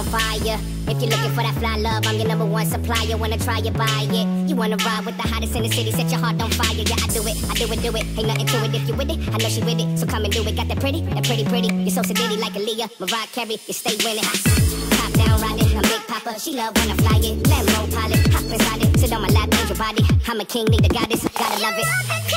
on fire. If you're looking for that fly love, I'm your #1 supplier. Wanna try it, buy it. You wanna ride with the hottest in the city, set your heart on fire. Yeah, I do it, do it. Ain't nothing to it if you with it. I know she with it, so come and do it. Got that pretty. You're so sedity like Aaliyah, Mariah Carey. You stay winning. Top down riding, I'm Big Papa. She love when I fly it. Lambo pilot, hop inside it. Sit on my lap, change your body. I'm a king, need a goddess, gotta love it.